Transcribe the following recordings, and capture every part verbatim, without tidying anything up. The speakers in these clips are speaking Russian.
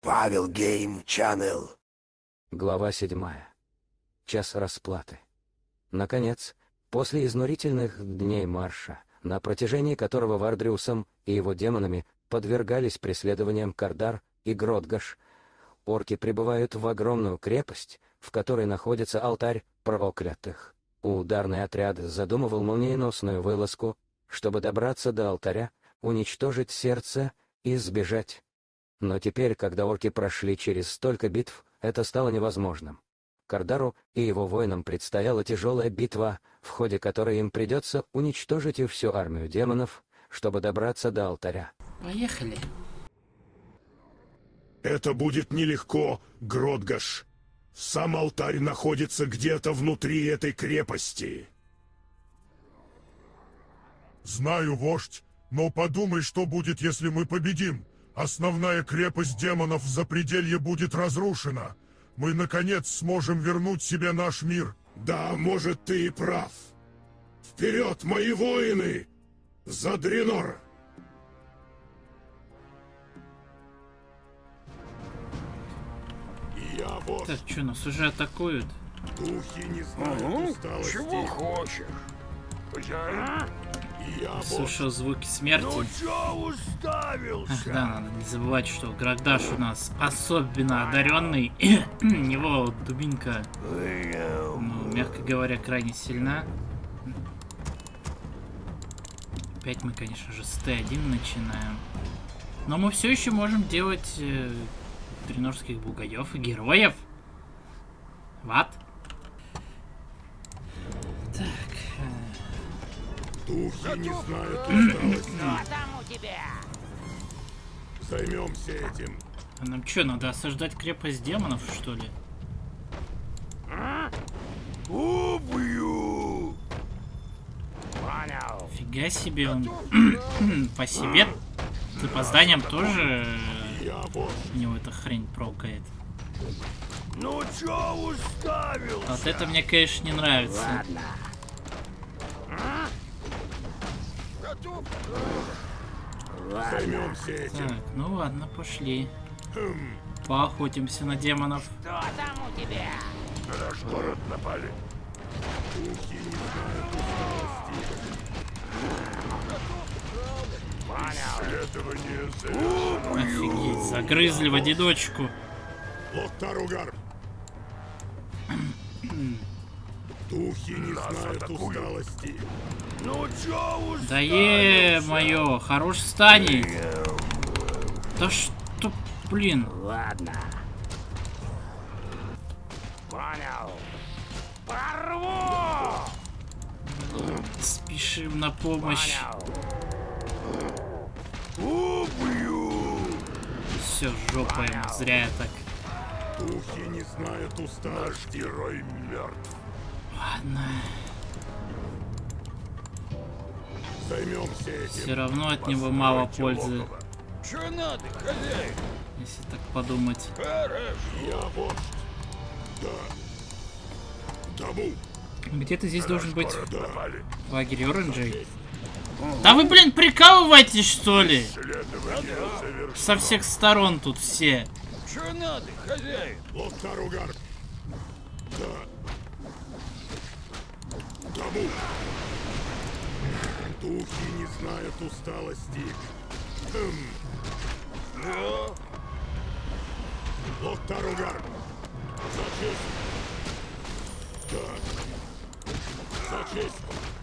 Павел Гейм Чаннел. Глава седьмая. Час расплаты. Наконец, после изнурительных дней марша, на протяжении которого Вардриусом и его демонами подвергались преследованиям Кардар и Гродгаш, орки прибывают в огромную крепость, в которой находится алтарь проклятых. Ударный отряд задумывал молниеносную вылазку, чтобы добраться до алтаря, уничтожить сердце и сбежать. Но теперь, когда орки прошли через столько битв, это стало невозможным. Кардару и его воинам предстояла тяжелая битва, в ходе которой им придется уничтожить и всю армию демонов, чтобы добраться до алтаря. Поехали. Это будет нелегко, Гродгаш. Сам алтарь находится где-то внутри этой крепости. Знаю, вождь, но подумай, что будет, если мы победим. Основная крепость демонов в Запределье будет разрушена. Мы, наконец, сможем вернуть себе наш мир. Да, может, ты и прав. Вперед, мои воины! За Дренор! Я вождь. Так, что, нас уже атакуют? Духи не знают Угу. усталости. Чего хочешь? Я вождь. Слышал звуки смерти. Ну чё уставился? Ах, да, надо не забывать, что Гродгаш у нас особенно одаренный. У него дубинка, ну, мягко говоря, крайне сильна. Опять мы, конечно же, с Т один начинаем. Но мы все еще можем делать э, дренорских бугаев и героев. Вот. Так. Духи не знают усталости. Что там у тебя? Займемся этим. А нам что, надо осаждать крепость демонов, что ли? Убью! Понял. Фига себе он по себе с опозданием тоже Я вождь. у него эта хрень прокает. Ну чё уставился? Вот это мне, конечно, не нравится. Ладно. Ладно. Займемся этим. Так, ну ладно, пошли. Хм. Поохотимся на демонов. Что там у тебя? На наш город напали. Духи не знают усталости. Понял. Исследование завершено. Офигеть, загрызли в одиночку. Лоттаругар. Духи не Нас знают атакуют. усталости. Ну чё уставился? Да е-мое, хорош встань. Да что, блин. Ладно. Понял. Порву! Спешим на помощь. Понял. Убью! Все, жопа ему, зря я так. Духи не знают Наш усталости. герой мертв. Ладно. Займемся Все этим. равно от него мало Постройте пользы, логово. Чё надо, хозяин? если так подумать. Хорошо. Я вождь. Да. Дому. Где-то здесь должен быть Город напали. лагерь оранжей. Да вы, блин, прикалываетесь, что ли? Исследование завершено. Со всех сторон тут все. Чё надо, хозяин? Лоттаругар. Да. Дому. Духи не знают усталости. Хм. Ну, Лоттаругар. За честь. Да. За честь.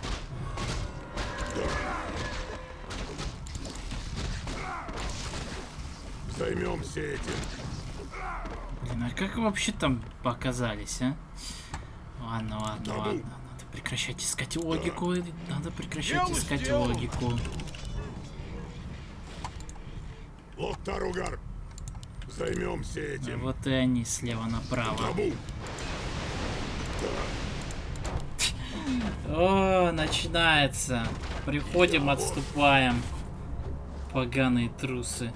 Да. Займемся этим. Блин, а как вы вообще там показались, а? Ладно, ладно, Да ну. ладно. Надо прекращать искать логику. Надо прекращать Дело искать сделано. логику. Лоттаругар. Займемся А этим. вот и они слева направо. Дому. О, начинается. Приходим, отступаем. Поганые трусы.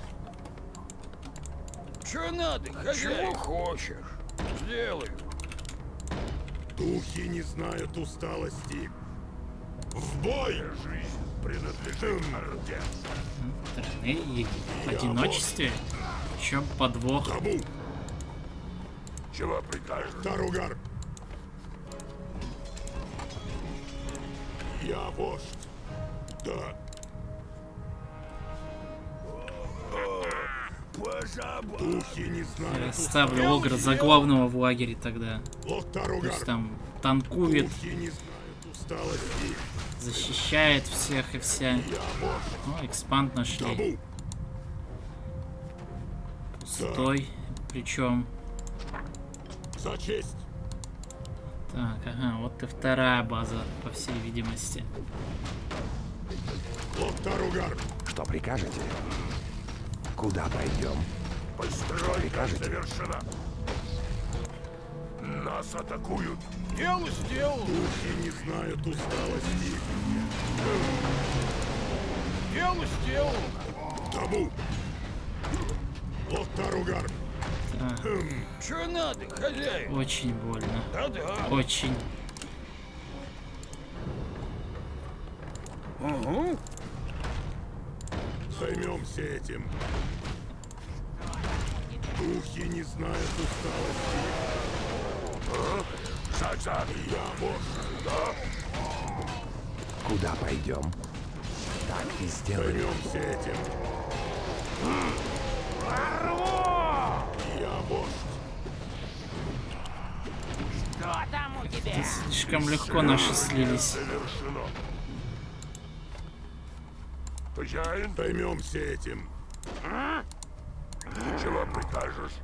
чё надо, хозяин? Чего хочешь? Сделаю. Духи не знают усталости. В бой! Жизнь принадлежит Орде. Стороны и в одиночестве. чем подвох? Табу! Чего прикажешь? Таругар! Я вождь. Да. Духи не знают. Я ставлю Огра за главного в лагере тогда. Локтаругар. Пусть там танкует, Духи не знают усталости. защищает всех и вся. Я вождь. О, экспанд нашли. Табу! Пустой. Причем. За честь. Так, ага, вот и вторая база, по всей видимости. Локтаругар. Что прикажете? Куда пойдем? Постройка завершена. Нас атакуют. Дело сделано. Духи не знают усталости. Дело сделано. Табу! Локтаругар. Так, Че надо, хозяин? очень больно. Да-да. Очень. Угу. Займемся этим. Духи не знают усталости. За-за. Я вождь. Да. Куда пойдем? Так и сделаем. Займемся этим. Я вождь. Что там у тебя? Слишком легко наши слились. Завершено. Хозяин, займемся этим. Чего прикажешь?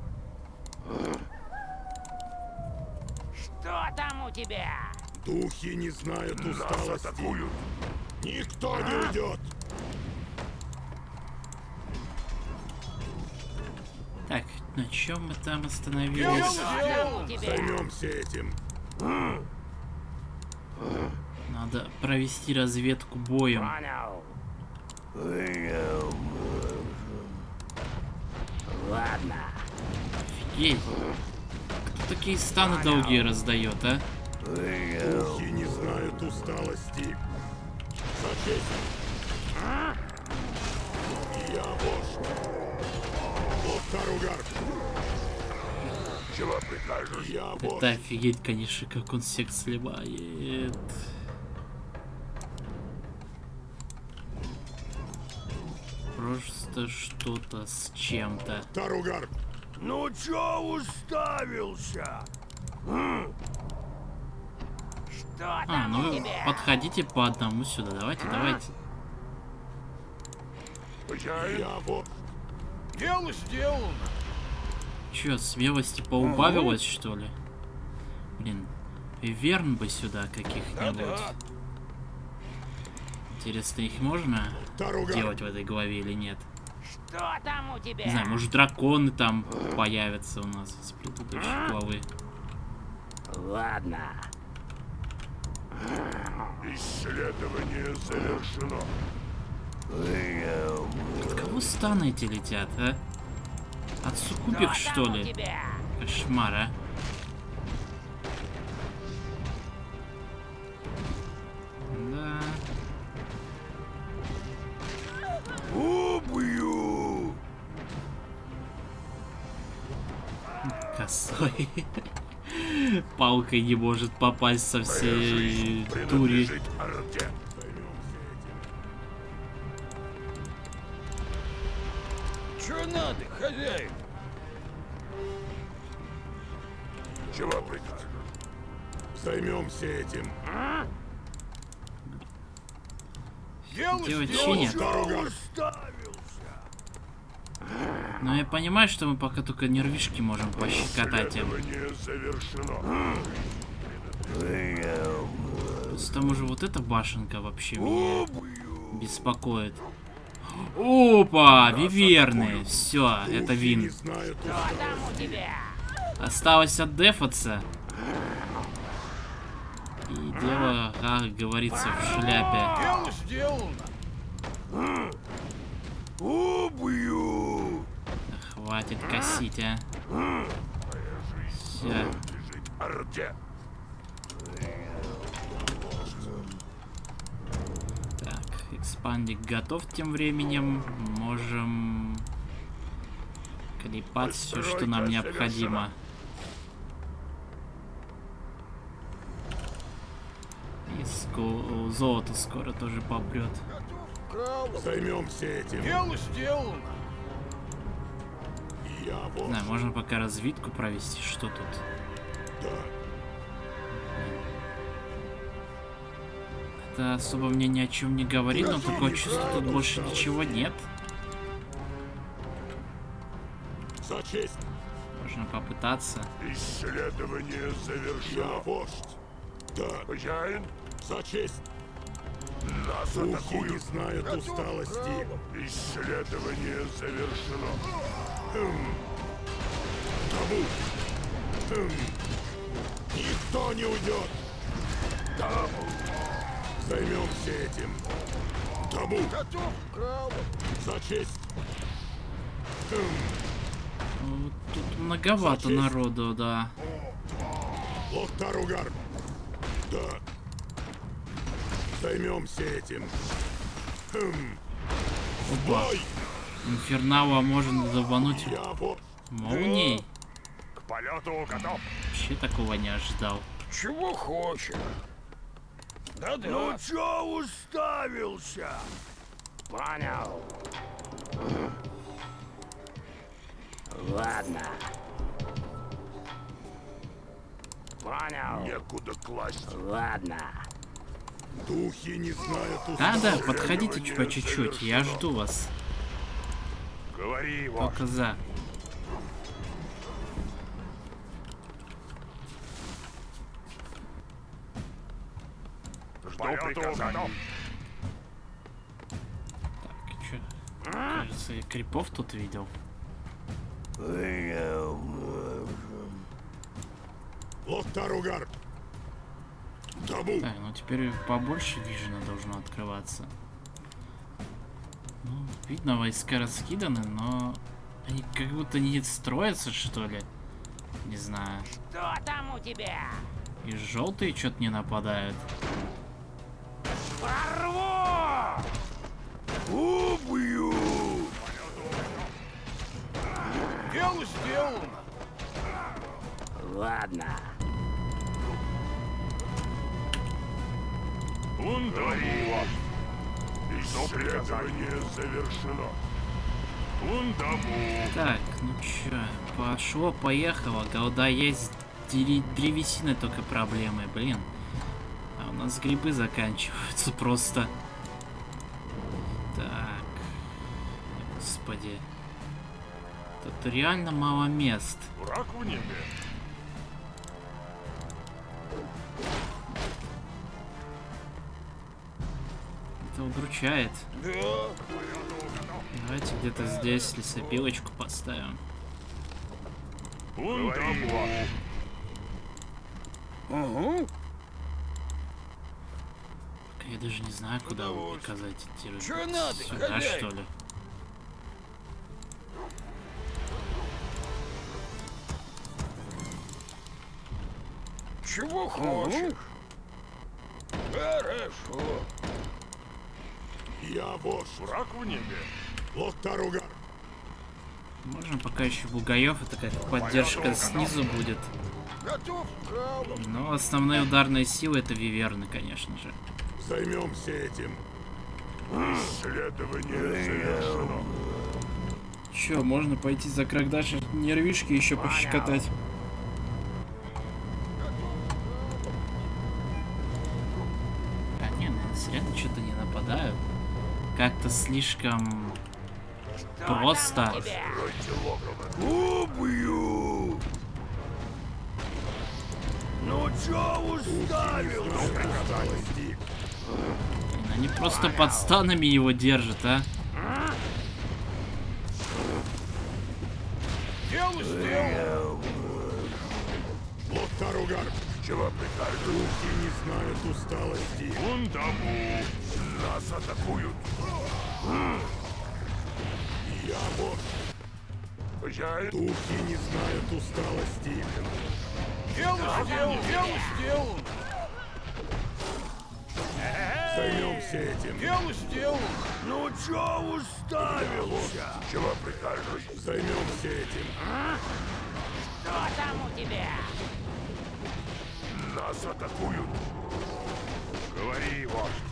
Что там у тебя? Духи не знают усталости. Нас атакуют. Никто не уйдет. Так, на чем мы там остановились? Что там у тебя? Займемся этим. Надо провести разведку боем. Понял. Ладно. Офигеть. Кто такие станы долгие раздает, а? Духи не знают усталости. За честь. Я вождь. Локтаругар. Чего прикажешь? Я вождь. Это офигеть, конечно, как он всех сливает. Просто что-то с чем-то. Таругар. Ну чё уставился? Что А, там ну у вы тебя? подходите по одному сюда. Давайте, давайте. Я вождь. Дело сделано. Чё, смелости поубавилось, что ли? Блин, виверн бы сюда каких-нибудь. Да-да. Интересно, их можно Таругар. делать в этой главе или нет? Что там у тебя? Не знаю, может драконы там появятся у нас с предыдущей главы. Ладно. Исследование завершено. От кого станы эти летят, а? От суккубик, Что что там у ли? тебя? Кошмар, а? Да. Убью. Косой. Палкой не может попасть со всей тури. Принадлежит Орде. Че надо, хозяин? Чего прикажешь? Займемся этим. Дело Делать сделано. чинят. Чё уставился? Но я понимаю, что мы пока только нервишки можем пощекотать им. Исследование завершено. К тому же вот эта башенка вообще меня беспокоит. Опа, виверны. Все, это Духи не вин. знают Что там у тебя? Осталось отдефаться. И дело, как говорится, в шляпе. Дело сделано. Убью. Хватит косить, а. Все. Принадлежит Орде. Так, экспандик готов тем временем. Можем Клепать все, что нам необходимо. И ско... золото скоро тоже попрет. Займемся этим. Дело сделано. Я вот. Не знаю, можно пока разведку провести. Что тут? Да. Это особо мне ни о чем не говорит, но такое чувство, тут больше ничего нет. За честь. Можно попытаться. Исследование завершено. Я вождь. Да. Хозяин. За честь. Нас атакуют. Не знают усталости. Исследование завершено. Хм. Табу. Хм. Никто не уйдет. Табу. Займемся этим. Табу. Готов к кралу. За честь. Хм. Вот тут многовато народу, да. Локтаругар. Да. Займемся этим. Хм. Опа. Инфернала можно долбануть Я вот. молнией. К полету готов. Вообще такого не ожидал. Чего хочешь? Да-да. Ну чё уставился? Понял. Ладно. Понял. Некуда класть. Ладно. Духи не знают Да-да, усталости. подходите по чуть-чуть, я жду вас. Говори его. Только за. Жду приказаний. Так, и чё? Кажется, я крипов тут видел. Локтаругар. Табу. Так, ну теперь побольше вижена должно открываться. Ну, видно, войска раскиданы, но они как будто не строятся, что ли. Не знаю. Что там у тебя? И желтые что-то не нападают. Порву! Убью. Дело сделано. Ладно. Говори его. Исследование завершено. Ундаму. Так, ну чё, пошло, поехало. Голда есть, дери- древесина только проблемы, блин. А у нас грибы заканчиваются просто. Так. Господи. Тут реально мало мест. Враг в небе. Это удручает. Да. Давайте где-то здесь лесопилочку поставим. Ундаму. Угу. Я даже не знаю, куда вы приказать идти. Чё надо, Сюда, хозяин? что ли? Чего хочешь? Хорошо. Я вождь. Враг в небе. Локтаругар. Можно пока еще бугаев, это как поддержка снизу будет. Готов к кралу. Но основные ударные силы это виверны, конечно же. Займемся этим. Исследование завершено. Че, можно пойти за Крагдаш нервишки еще пощекотать? А, не, на нас реально что-то не нападают. Как-то слишком просто. Убью. Ну чё уставил? Ну приказалось. Блин, они просто под станами его держат, а? Дело сделано. Локтаругар. Чего прикажешь? Духи не знают усталости. Ундаму. Нас атакуют. Я вождь. Хозяин. Духи не знают усталости. Дело сделано. Дело сделано. Займемся этим. Дело сделано. Ну чё уставился? Чего прикажешь? Займемся этим. Что там у тебя? Нас атакуют. Говори, вождь.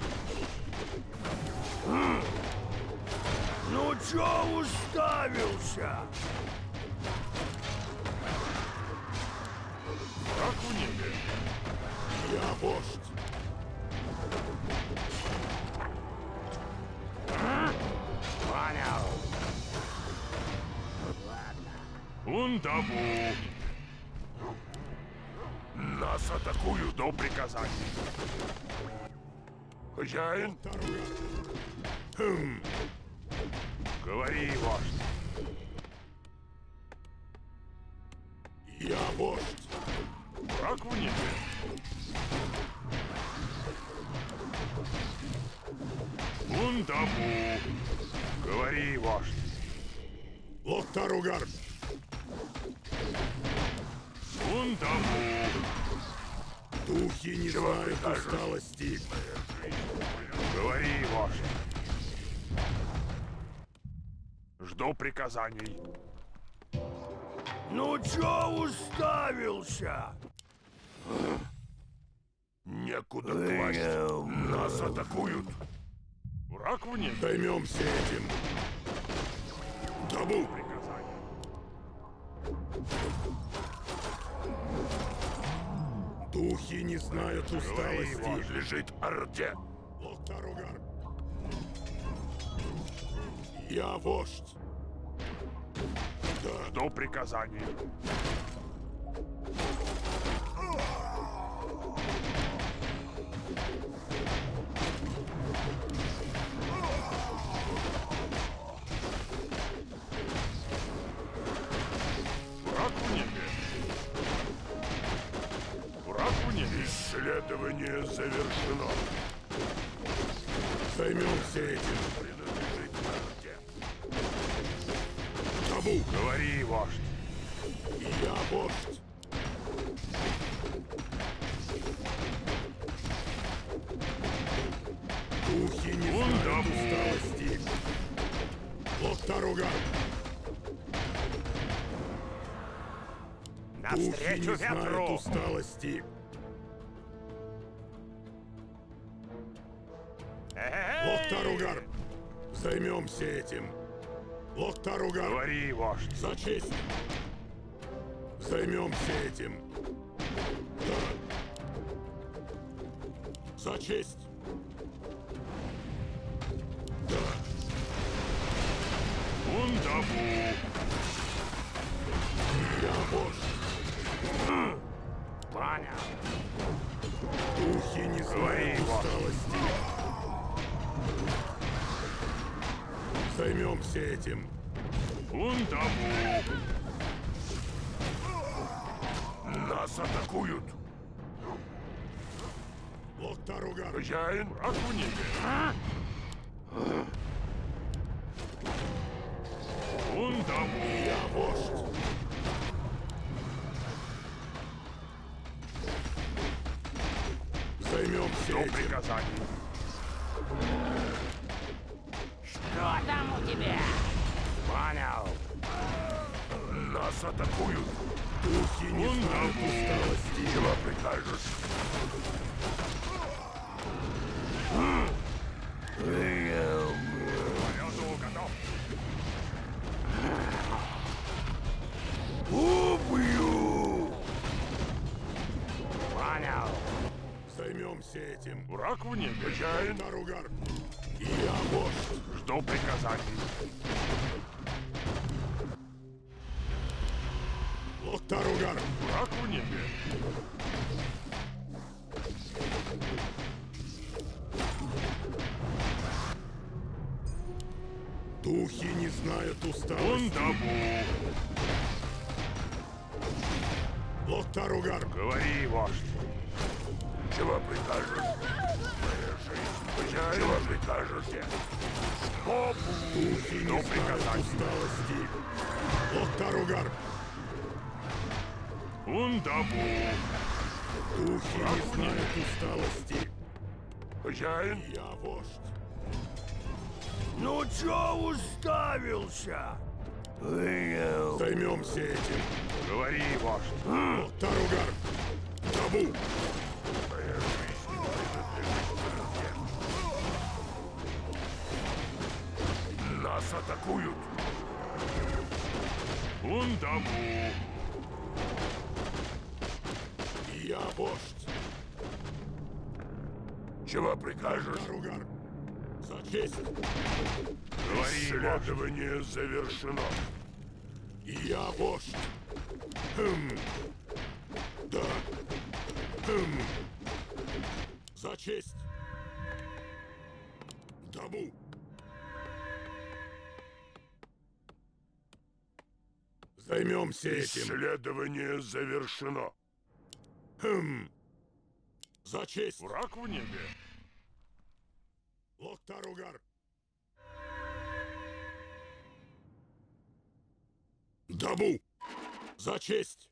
Ну чё уставился? Как в небе? Я вождь. Понял. Ундабу. Нас атакуют до приказаний. Хозяин? Хм. Говори, вождь. Я вождь. Как в небе? Ундабу. Говори, вождь. Локтаругар. Ундабу. Духи не Чего знают прикажешь? усталости. Говори, вождь. Жду приказаний. Ну чё уставился? Некуда класть. Нас атакуют. Враг в небе. Займемся этим. Табу. Приказание. Духи не знают Говори, усталости. вождь. Лежит Орде. Локтаругар. Я вождь. Да. Жду приказаний. Враг в небе. Враг в небе. Исследование завершено. Займемся этим. Принадлежит Орде. Табу. Говори, вождь. Я вождь. Духи не знают Ундабу. усталости. Локтаругар. Духи Навстречу не знают ветру. усталости. Локтаругар. Займемся этим. Локтаругар. Говори, вождь. За честь. Займемся этим. Да. За честь. Да. Ундабу. Я вождь. Понял. Духи не Говори, знают вождь. усталости. Займемся этим. Ундабу. Нас атакуют. Локтаругар. Хозяин, враг в небе. Ундабу. Я вождь. Займемся До этим. приказаний. Что там у тебя? Понял. Нас атакуют. Духи не знают усталости. Чего прикажешь? Полету готов. Убью! Понял. Займемся этим. Враг в небе. Хозяин, Локтаругар. Я вождь. жду приказаний. Локтаругар. Враг в небе. Духи не знают усталости. Ундабу. Локтаругар. Говори, вождь. Чего прикажешь? Моя жизнь. Хозяин, чего прикажете? Опу. Духи не Жду знают приказаний. усталости. Локтаругар. Ундабу. Духи не знают усталости. Хозяин? Я вождь. Ну чё уставился? Эй, Займемся этим. говори, вождь. Таругар. Табу. Нас атакуют. Ундаму. Я вождь. Чего прикажешь? Таругар. За честь. Говори, исследование завершено. Я вождь. Хм. Да. Хм. За честь. Табу. Займемся этим. Исследование завершено. Хм. За честь. Враг в небе. Локтаругар. Табу. За честь.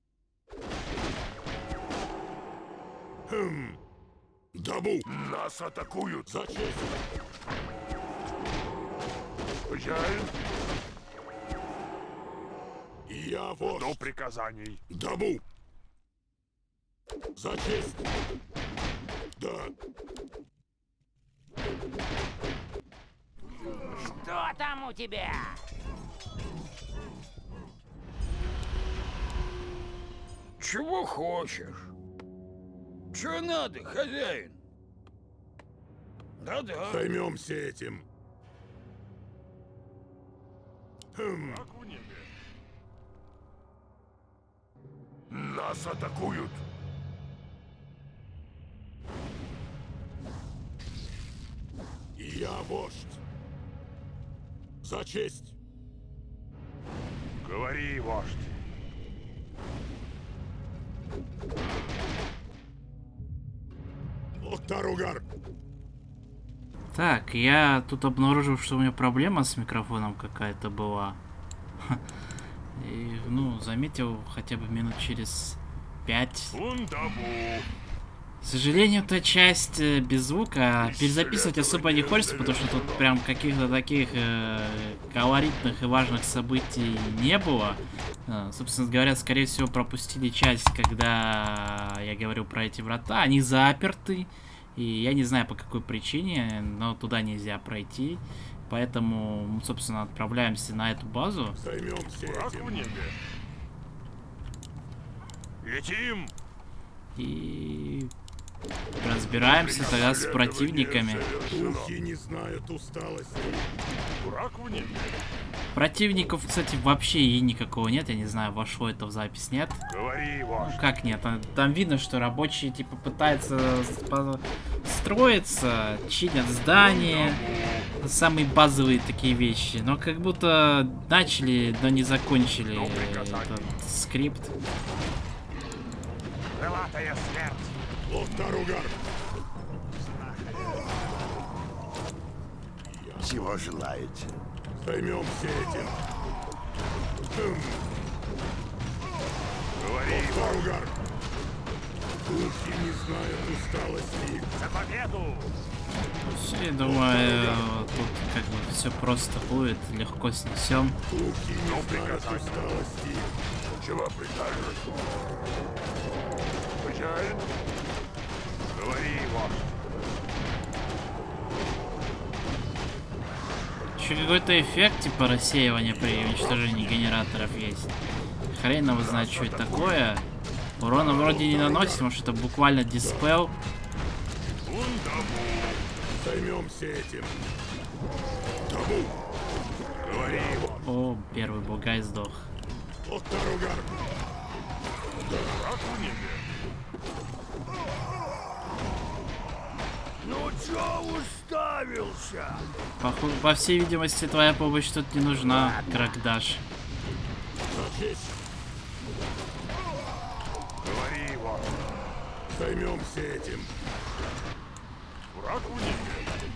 Хм. Табу. Нас атакуют. За честь. Хозяин, Я до вождь. приказаний. Табу. За честь. Да. Что там у тебя? Чего хочешь? Чё надо, хозяин? Да-да. Займемся этим. Хм. Враг в небе. Нас атакуют. Я вождь. За честь. Говори, вождь. Локтаругар. Так, я тут обнаружил, что у меня проблема с микрофоном какая-то была. И, ну, заметил хотя бы минут через пять. Ундаму. К сожалению, та часть э, без звука перезаписывать особо не хочется, потому что тут прям каких-то таких э, колоритных и важных событий не было. Э, собственно говоря, скорее всего, пропустили часть, когда я говорил про эти врата. Они заперты, и я не знаю по какой причине, но туда нельзя пройти. Поэтому мы, собственно, отправляемся на эту базу. Займемся Враг в этим. небе. Летим. И разбираемся тогда с противниками. Духи не знают усталости. Враг в небе. Противников, кстати, вообще и никакого нет. Я не знаю, вошло это в запись, нет. Говори, Ну, вождь. как нет? Там, там видно, что рабочие типа пытаются спо- строиться, чинят здания. Самые базовые такие вещи. Но как будто начали, но не закончили этот скрипт. Крылатая смерть. Локтаругар. Чего желаете? Займемся этим. Хм. Говори, вождь. Локтаругар. Духи не знают усталости. За победу. Я думаю, тут как бы все просто будет, легко снесем. Духи не Ну, знают приказание. усталости. Чего прикажешь? Хозяин? Говори, вождь. Еще какой-то эффект типа рассеивания при уничтожении генераторов есть. Хрен его знает, что это такое. Урона вроде не наносит, потому что это буквально диспел. Ундаму. Займемся этим. Табу. Говори, вождь. О, первый бугай сдох. Локтаругар. Враг в небе. Ну чё уставился? По, по всей видимости, твоя помощь тут не нужна, Кракдаш. За честь. Говори, вождь. Займемся этим. Враг в небе.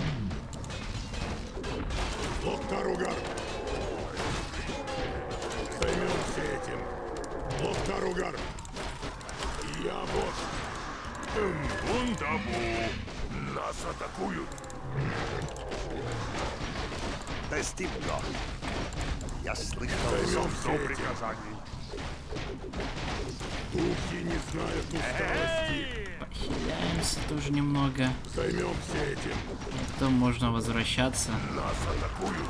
Локтаругар. Займемся этим. Локтаругар. Я вождь. Хм. Ундаму. Нас атакуют. Достигно. Я слышал Займемся этим. Приказаний. Духи не знают усталости. Похиляемся тоже немного. Займемся этим. Потом можно возвращаться. Нас атакуют.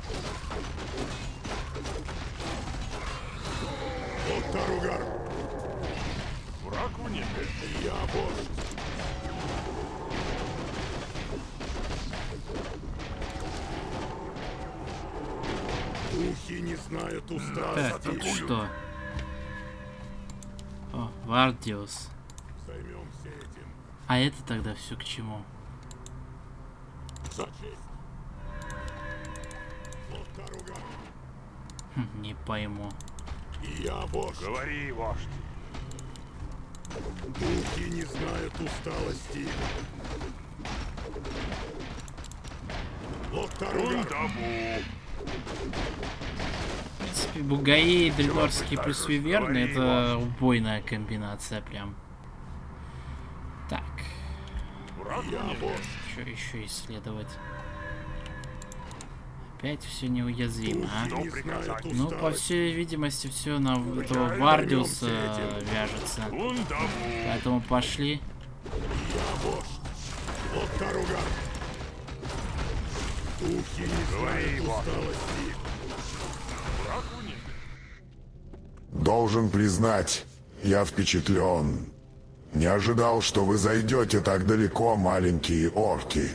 Вот Таругар. Враг в небе. Я вождь. Духи не знают усталости. Так, тут что? О, Вардиус. Займемся этим. А это тогда все к чему? За честь. Вот Таругар. Хм, не пойму. Я вождь. Говори, вождь. Духи не знают усталости. Вот Таругар. Ундабу. В принципе, бугаи и дренорские плюс виверны — это убойная комбинация прям. Так, Враг в Я небе. вождь. что еще исследовать? Опять все неуязвимо, а? Духи не знают Ну, по усталости. всей видимости, все на этого Вардиуса вяжется. Ундабу. Поэтому пошли. Я вождь. Вот Таругар. Духи не Говори, знают вождь. усталости. Враг в небе. Должен признать, я впечатлен. Не ожидал, что вы зайдете так далеко, маленькие орки.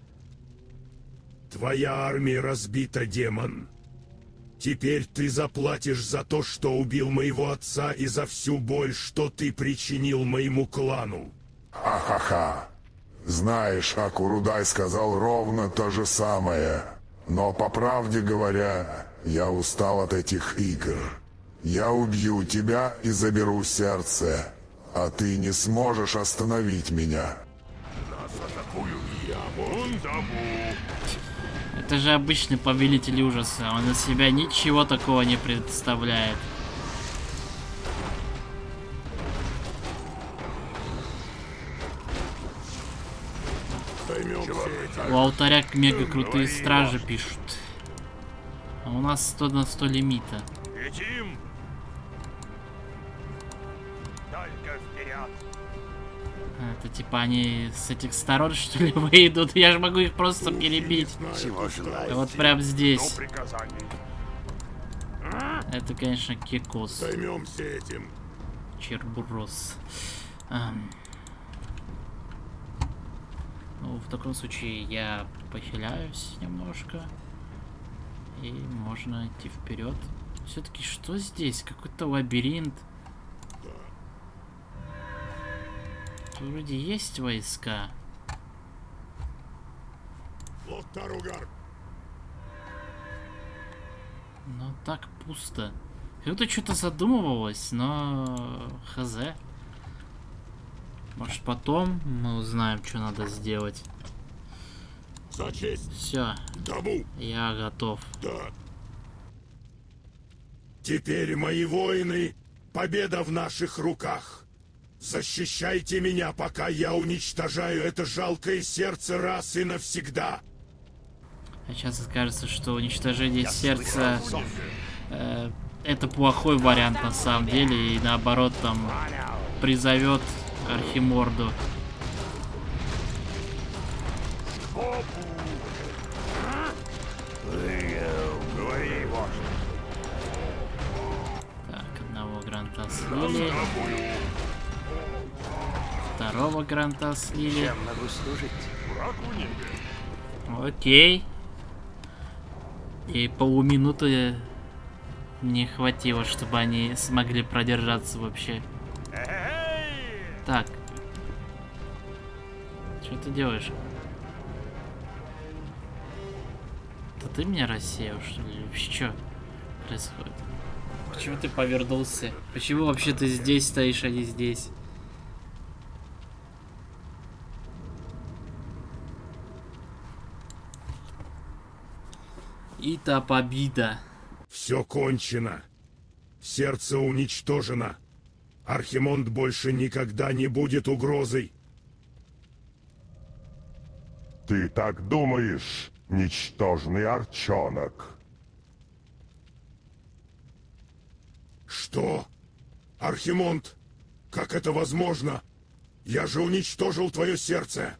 Твоя армия разбита, демон. Теперь ты заплатишь за то, что убил моего отца, и за всю боль, что ты причинил моему клану. Ха-ха-ха. Знаешь, Акурудай сказал ровно то же самое. Но, по правде говоря, я устал от этих игр. Я убью тебя и заберу сердце, а ты не сможешь остановить меня. Нас атакуют. Я Ундабу. Это же обычный повелитель ужаса. Он из себя ничего такого не представляет. Займемся этим. У алтаря мега крутые стражи пишут. А у нас сто на сто лимита. Летим. Только вперед. Это типа они с этих сторон, что ли, выйдут? Я же могу их просто перебить. Чего желаете? Вот прям До здесь. приказаний. Это, конечно, Кекос. Займемся этим. Чербурос. Ам. Ну, в таком случае я похиляюсь немножко. И можно идти вперед. Все-таки что здесь? Какой-то лабиринт. Тут вроде есть войска. Вот Таругар. Но так пусто. Как-то что-то задумывалось, но хз. Может потом мы узнаем, что надо сделать. За честь. Все, Табу. я готов. Да. Теперь, мои воины, победа в наших руках. Защищайте меня, пока я уничтожаю это жалкое сердце раз и навсегда. А сейчас кажется, что уничтожение Я сердца слышал зов. э, это плохой вариант на самом деле, и наоборот там призовет Архиморду. Говори, вождь. Так, одного гранта слили, второго гранта слили. Чем могу служить? Враг в небе. Окей. И полуминуты не хватило, чтобы они смогли продержаться вообще. Эй! Так. Что ты делаешь? Это ты меня рассеял, что ли? Что происходит? Почему ты повернулся? Почему вообще ты здесь стоишь, а не здесь? И-то победа. Все кончено. Сердце уничтожено. Архимонд больше никогда не будет угрозой. Ты так думаешь, ничтожный арчонок? Что? Архимонд, как это возможно? Я же уничтожил твое сердце.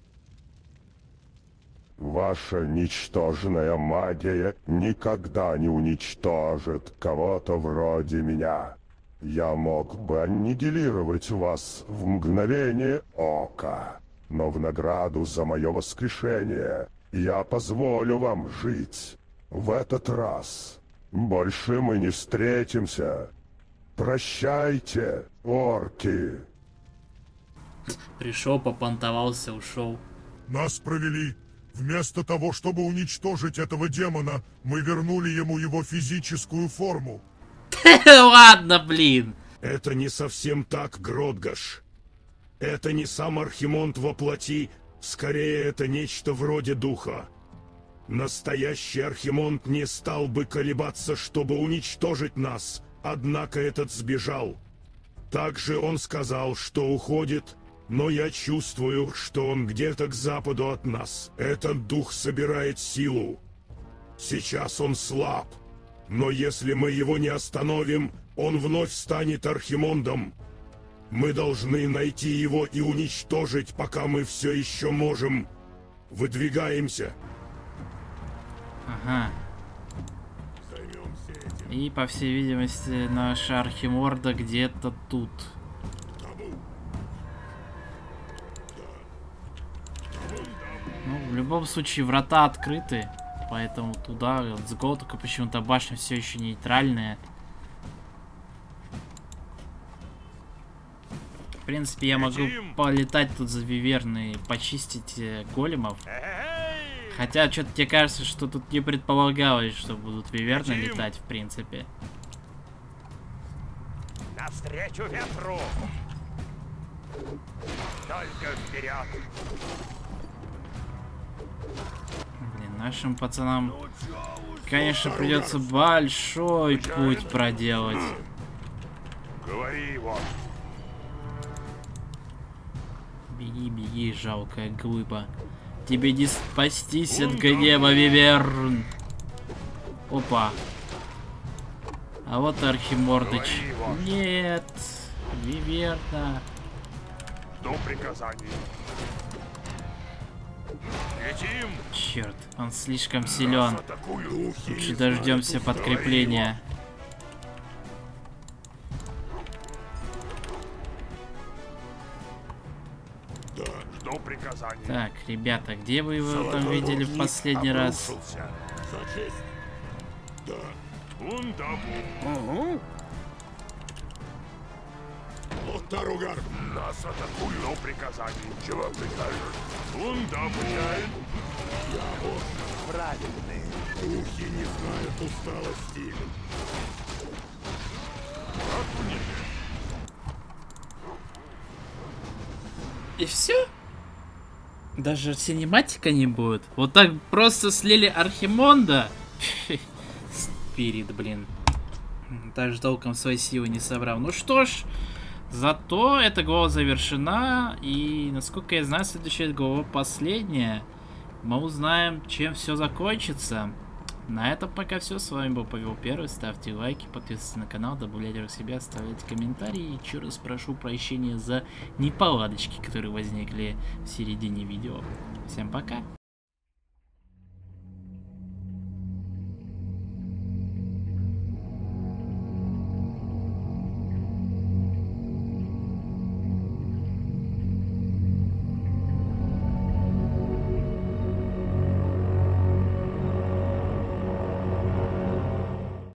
Ваша ничтожная магия никогда не уничтожит кого-то вроде меня. Я мог бы аннигилировать вас в мгновение ока, но в награду за мое воскрешение я позволю вам жить. В этот раз больше мы не встретимся. Прощайте, орки. Пришел, попонтовался, ушел. Нас провели. Вместо того, чтобы уничтожить этого демона, мы вернули ему его физическую форму. Ладно, блин. Это не совсем так, Гродгаш. Это не сам Архимонд во плоти, скорее это нечто вроде духа. Настоящий Архимонд не стал бы колебаться, чтобы уничтожить нас, однако этот сбежал. Также он сказал, что уходит, но я чувствую, что он где-то к западу от нас. Этот дух собирает силу. Сейчас он слаб, но если мы его не остановим, он вновь станет Архимондом. Мы должны найти его и уничтожить, пока мы все еще можем. Выдвигаемся. Ага. И, по всей видимости, наша Архиморда где-то тут. Ну, в любом случае, врата открыты, поэтому туда, с Голтока, почему-то башня все еще нейтральная. В принципе, я могу полетать тут за виверны и почистить э, големов. Хотя, что-то мне кажется, что тут не предполагалось, что будут виверны летать, в принципе. Навстречу ветру! Только вперед! Блин, нашим пацанам, конечно, придется большой путь проделать. Говори его! Беги, беги, жалкая глыба. Тебе не спастись от гнева, виверн. Опа. А вот Архимордыч. Нет, виверна. Жду приказаний. Летим! Черт, он слишком силен. Лучше дождемся подкрепления. Жду приказаний. Так, ребята, где вы его там видели в последний раз? За честь. Да. Ундабу. Вот Таругар. Нас атакуют. Жду приказаний. Чего прикажешь? Ундабу. Правильные. Духи не знают усталости. И все? Даже синематика не будет? Вот так просто слили Архимонда? Спирит, блин. Даже толком свои силы не собрал. Ну что ж, зато эта глава завершена. И, насколько я знаю, следующая глава последняя. Мы узнаем, чем все закончится. На этом пока все. С вами был Павел Первый. Ставьте лайки, подписывайтесь на канал, добавляйте в себя, оставляйте комментарии. Еще раз прошу прощения за неполадочки, которые возникли в середине видео. Всем пока.